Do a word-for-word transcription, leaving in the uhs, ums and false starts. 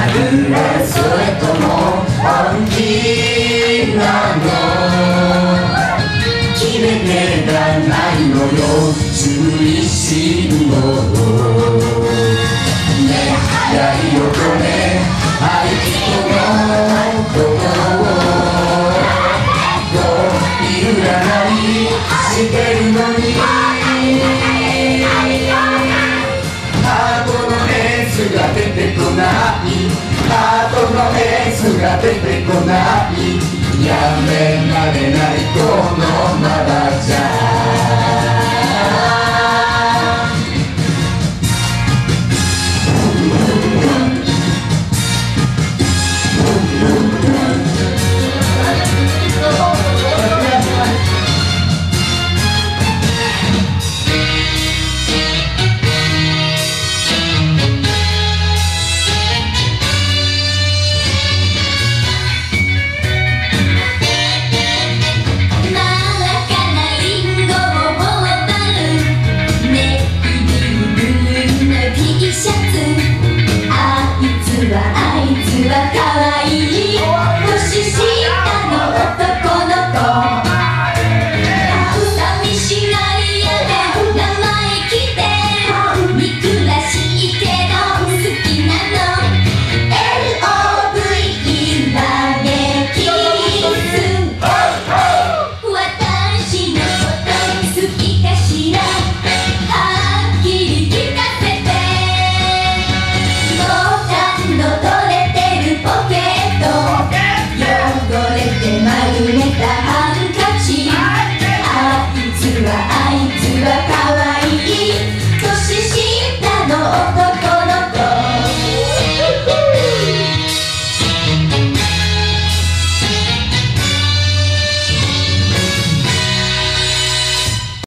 るそれとも本気なの決め手がないのよ注意しるのねやりを止め相手のことをどういらないしてるのにハートのエースが出てこないハートのエースが出てこないやめられないこのままじゃ